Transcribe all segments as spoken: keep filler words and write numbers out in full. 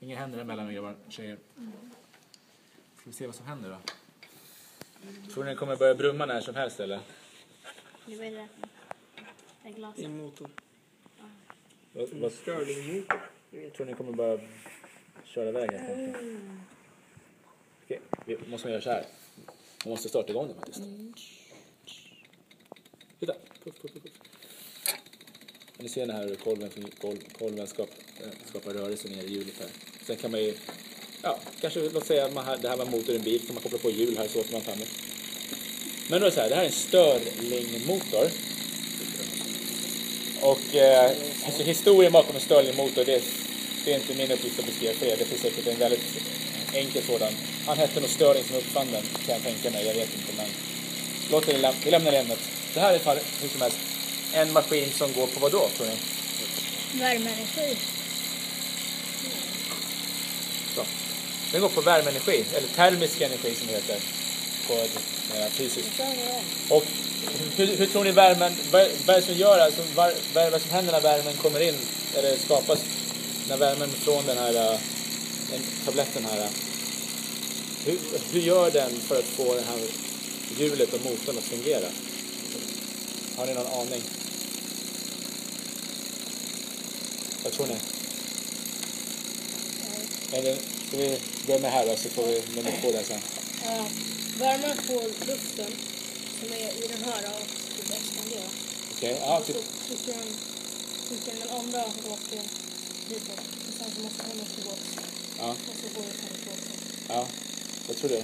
Inga händer emellan grabbar, tjejer. Ska vi se vad som händer då? Tror ni den kommer börja brumma när som helst eller? Det var det. Det är glaset. I motor. Vad, vad Stirling-motor. tror ni kommer börja köra iväg här? Mm. Okej, vi måste göra så här. Man måste starta igång den faktiskt. Mm. Titta, puff, puff, puff. Ni ser den här hur kolven, kolv, kolven skap, skapar rörelse ner i hjulet här. Sen kan man ju, ja, kanske låt säga att man har, det här var motor i en bil, kan man koppla på hjul här så åker man framåt. Men då är det så här, det här är en Stirling-motor. Och eh, alltså, historien bakom en Stirling-motor, det, det är inte min uppgift att beskriva för er. Det finns säkert en väldigt enkel sådan. Han hette nog Stirling som uppfann den, kan jag tänka mig, jag vet inte. Men låt det, vi lämnar ämnet. Det här är fall, hur som helst en maskin som går på vad då, tror ni? Värmeenergi. Så. Den går på värmeenergi, eller termisk energi som det heter på ett mer fysiskt. Och hur, hur tror ni värmen, vad, vad är det som gör, alltså, vad, vad är det som händer när värmen kommer in, eller skapas när värmen från den här den tabletten här, hur, hur gör den för att få det här hjulet och motorn att fungera? Har ni någon aning? Vad tror ni? Eller ska vi börja med här då, så får vi nummer två där sen. Ja, värmen får luften som är i den här och skulle expandera. Okej, okay, ja. Och så trycker den, trycker den andra åt ditåt. Och sen så måste den också gå. Ja. Och så går det här på. Ja, vad tror du?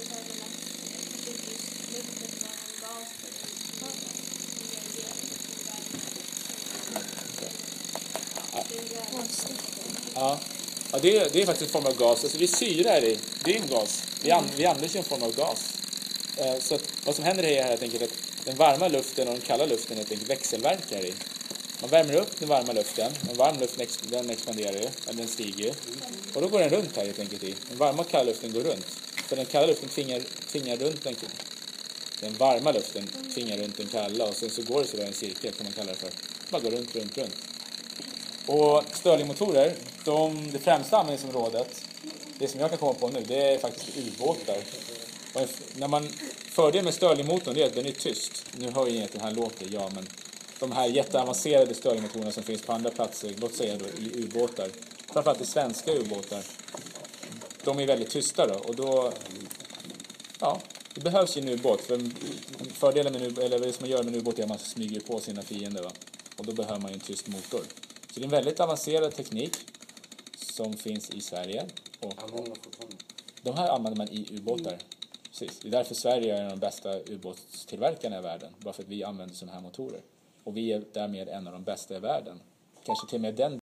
Ja, ja det, är, det är faktiskt en form av gas. Alltså det är syra här i. Det är en gas. Vi, an, vi använder ju en form av gas. Eh, så att, vad som händer är helt enkelt att den varma luften och den kalla luften helt enkelt växelverkar i. Man värmer upp den varma luften. Den varma luften ex, den expanderar ju, eller den stiger ju. Och då går den runt här helt enkelt i. Den varma och kalla luften går runt. För den kalla luften tvingar, tvingar runt den, den varma luften tvingar runt den kalla. Och sen så går det så där en cirkel, kan man kalla det för. Bara går runt, runt, runt. Och Stirling-motorer, de, det främsta användningsområdet, det som jag kan komma på nu, det är faktiskt ubåtar. Och när man fördel med Stirling-motorn, det är att den är tyst. Nu hör jag inte den här låter, ja, men de här jätteavancerade Stirling-motorerna som finns på andra platser, låt säga då i ubåtar, framförallt i svenska ubåtar, de är väldigt tysta då. Och då, ja, det behövs ju en ubåt. För fördelen med en ubåt, eller det som man gör med en ubåt är att man smyger på sina fiender, va? Och då behöver man ju en tyst motor. Så det är en väldigt avancerad teknik som finns i Sverige. Och de här använder man i ubåtar. Precis. Det är därför Sverige är en av de bästa ubåtstillverkarna i världen. Bara för att vi använder sådana här motorer. Och vi är därmed en av de bästa i världen. Kanske till och med den